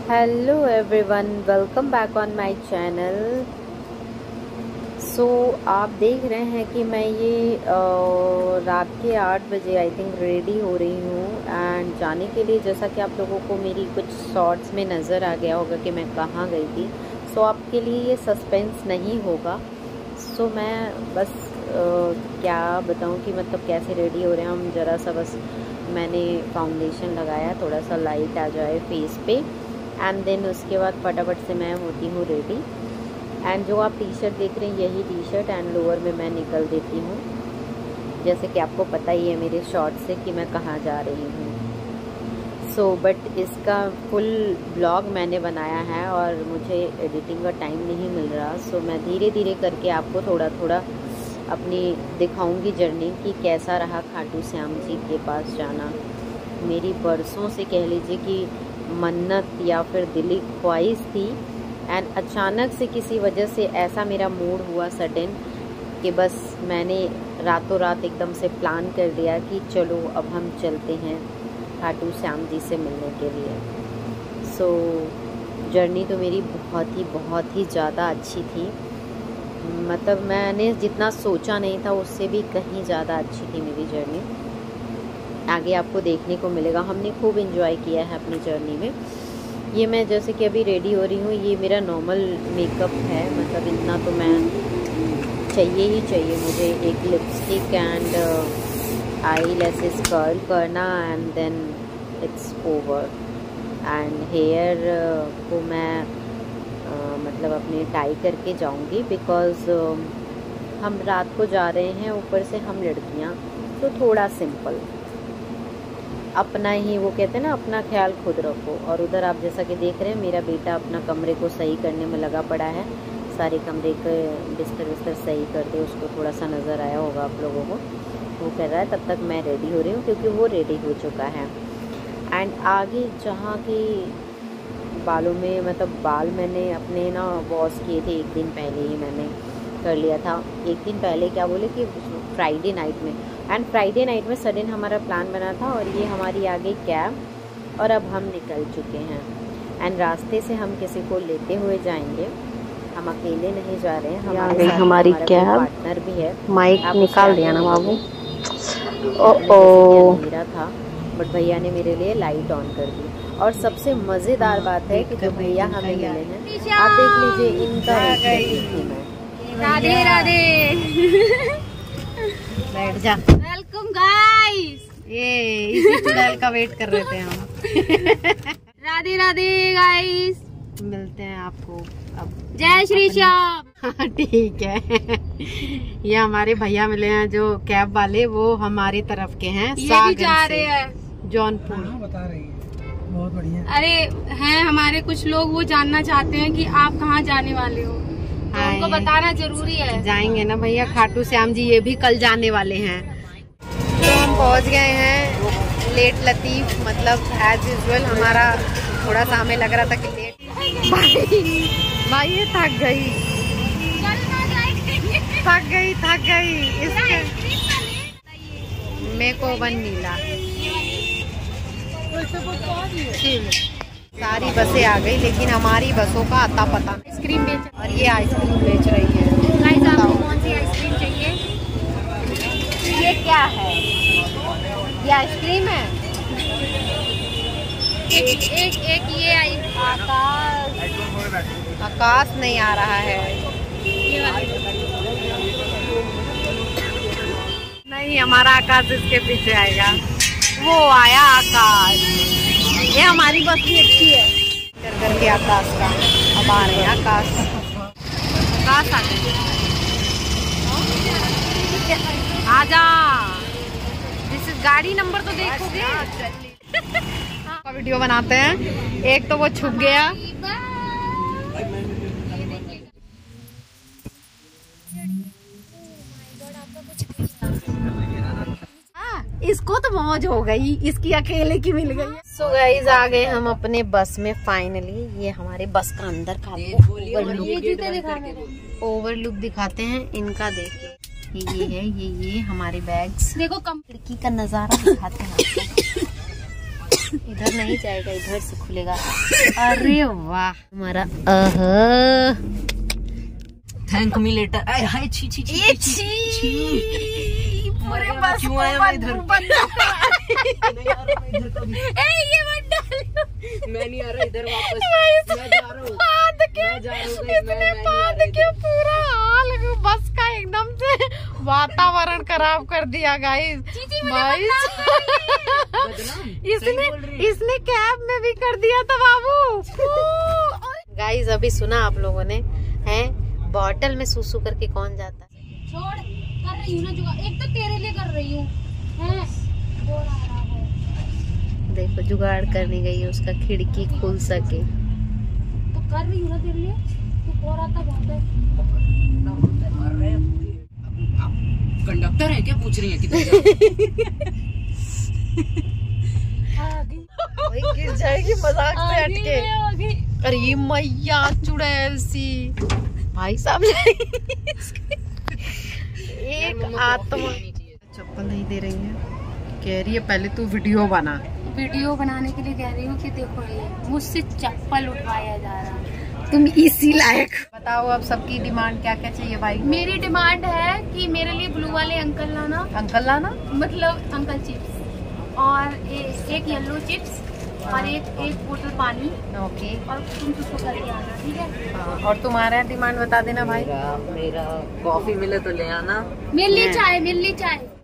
Hello everyone, welcome back on my channel. So आप देख रहे हैं कि मैं ये रात के 8 बजे आई थिंक रेडी हो रही हूँ एंड जाने के लिए। जैसा कि आप लोगों को मेरी कुछ शॉर्ट्स में नज़र आ गया होगा कि मैं कहाँ गई थी। सो आपके लिए ये सस्पेंस नहीं होगा। सो मैं बस क्या बताऊँ कि मतलब कैसे रेडी हो रहे हैं हम। ज़रा सा बस मैंने फाउंडेशन लगाया, थोड़ा सा लाइट आ जाए फेस पे एंड देन उसके बाद फटाफट से मैं होती हूँ रेडी। एंड जो आप टी शर्ट देख रहे हैं यही टी शर्ट एंड लोअर में मैं निकल देती हूँ। जैसे कि आपको पता ही है मेरे शॉर्ट से कि मैं कहाँ जा रही हूँ। सो बट इसका फुल ब्लॉग मैंने बनाया है और मुझे एडिटिंग का टाइम नहीं मिल रहा। सो मैं धीरे धीरे करके आपको थोड़ा थोड़ा अपनी दिखाऊंगी जर्नी कि कैसा रहा खाटू श्याम जी के पास जाना। मेरी बरसों से कह लीजिए कि मन्नत या फिर दिली ख्वाहिश थी एंड अचानक से किसी वजह से ऐसा मेरा मूड हुआ सडन कि बस मैंने रातों रात एकदम से प्लान कर दिया कि चलो अब हम चलते हैं खाटू श्याम जी से मिलने के लिए। सो जर्नी तो मेरी बहुत ही ज़्यादा अच्छी थी। मतलब मैंने जितना सोचा नहीं था उससे भी कहीं ज़्यादा अच्छी थी मेरी जर्नी। आगे आपको देखने को मिलेगा। हमने खूब एंजॉय किया है अपनी जर्नी में। ये मैं जैसे कि अभी रेडी हो रही हूँ, ये मेरा नॉर्मल मेकअप है। मतलब इतना तो मैं चाहिए ही चाहिए मुझे। एक lipstick and eye lashes curl करना and then it's over. And hair को मैं मतलब अपने टाई करके जाऊँगी बिकॉज़ हम रात को जा रहे हैं, ऊपर से हम लड़कियाँ, तो थोड़ा सिंपल अपना ही, वो कहते हैं ना, अपना ख्याल खुद रखो। और उधर आप जैसा कि देख रहे हैं मेरा बेटा अपना कमरे को सही करने में लगा पड़ा है। सारे कमरे के बिस्तर सही कर दे, उसको थोड़ा सा नज़र आया होगा आप लोगों को, वो कर रहा है। तब तक मैं रेडी हो रही हूँ क्योंकि वो रेडी हो चुका है। एंड आगे जहाँ की बालों में मतलब बाल मैंने अपने ना वॉश किए थे, एक दिन पहले ही मैंने कर लिया था। एक दिन पहले क्या बोले कि फ्राइडे नाइट में, एंड फ्राइडे नाइट में सडन हमारा प्लान बना था और ये हमारी आ गई कैब और अब हम निकल चुके हैं। एंड रास्ते से हम किसी को लेते हुए जाएंगे, हम अकेले नहीं जा रहे हैं। हमारे साथ हमारी कैब पार्टनर भी है। माइक निकाल दिया ना बाबू। मेरा था बट भैया ने मेरे लिए लाइट ऑन कर दी। और सबसे मज़ेदार बात है कि जो भैया हमें मिले हैं, आप देख लीजिए इनका थी मैं। राधे राधे। बैठ जा। Welcome guys. ये इसी चुड़ैल का वेट कर रहे थे हम। राधे राधे गाइस। मिलते हैं आपको अब। जय श्री श्याम। ठीक है। ये हमारे भैया मिले हैं जो कैब वाले, वो हमारे तरफ के हैं। ये भी जा रहे हैं जौनपुर। बता रही है, बहुत बढ़िया। अरे हैं हमारे कुछ लोग, वो जानना चाहते हैं कि आप कहाँ जाने वाले हो, तो उनको बताना जरूरी है। जाएंगे ना भैया खाटू श्याम जी, ये भी कल जाने वाले हैं। तो हम पहुंच गए हैं लेट लतीफ। मतलब एज यूजुअल हमारा थोड़ा सा हमें लग रहा था कि लेट। भाई ये थक गई इसके मेरे को वन नीला। सारी बसें आ गई लेकिन हमारी बसों का अता पता। आइसक्रीम बेच, और ये आइसक्रीम बेच रही है। गाइस आपको कौन सी आइसक्रीम चाहिए? ये क्या है? ये आइसक्रीम है। एक ये आई। आकाश नहीं आ रहा है। ये वाली। नहीं, हमारा आकाश इसके पीछे आएगा। वो आया आकाश। ये हमारी बस भी अच्छी है कर करके आकाश का। अब आ रहे हैं आकाश आ गए। आजा, जिस गाड़ी नंबर तो देखोगे। वीडियो बनाते हैं। एक तो वो छुप गया। इसको तो मौज हो गई, इसकी अकेले की मिल गई। सो गाइस आ गए हम अपने बस में फाइनली। ये हमारे बस का अंदर का ओवरलुक दिखाते हैं इनका। देखिए ये है, ये हमारे बैग्स। देखो कम खिड़की का नजारा दिखाते हैं। इधर नहीं जाएगा, इधर से खुलेगा। अरे वाह हमारा थैंक मी लेटर। हाय छी छी छी ये छी पूरे बस क्यों आया मैं इधर? ये मत डालो। मैं नहीं आ रहा इधर वापस, मैं जा रहा हूँ, मैं जा रहा हूँ, इतने बात के पूरा हाल बस का एकदम से वातावरण खराब कर दिया गाइस। इसने कैब में भी कर दिया था बाबू। गाइस अभी सुना आप लोगों ने, हैं बॉटल में सूसू करके कौन जाता है? छोड़, कर रही हूँ ना जुगाड़, एक तो तेरे लिए कर रही हूँ। देखो जुगाड़ करने गई है, उसका खिड़की खुल सके तो कर रही हूँ ना तेरे लिए, तू और आता बहुत है। कंडक्टर है क्या पूछ रही है किधर? वही गिर जाएगी मजाक से हटके। अरे ये मैया चुड़ैल सी भाई साहब। एक आत्मा चप्पल नहीं दे रही है, कह रही है पहले तू वीडियो बना। वीडियो बनाने के लिए कह रही हूँ कि देखो ये मुझसे चप्पल उठवाया जा रहा है। तुम इसी लायक। बताओ अब सबकी डिमांड क्या क्या चाहिए भाई? मेरी डिमांड है कि मेरे लिए ब्लू वाले अंकल लाना, अंकल लाना मतलब अंकल चिप्स, और एक येलो चिप्स, और एक बोतल पानी। ओके और तुम उसको करके आना, ठीक है? और तुम्हारा डिमांड बता देना भाई। मेरा कॉफी मिले तो ले आना। मिल ली चाय।